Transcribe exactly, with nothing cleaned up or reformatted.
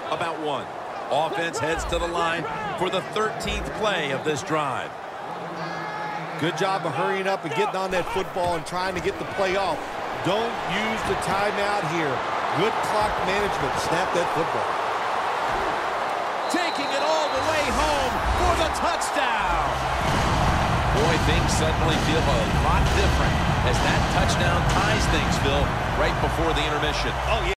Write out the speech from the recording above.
about one. Offense heads to the line for the thirteenth play of this drive. Good job of hurrying up and getting on that football and trying to get the play off. Don't use the timeout here. Good clock management. Snap that football. Taking it all the way home for the touchdown. Boy, things suddenly feel a lot different as that touchdown ties things, Phil, right before the intermission. Oh, yeah.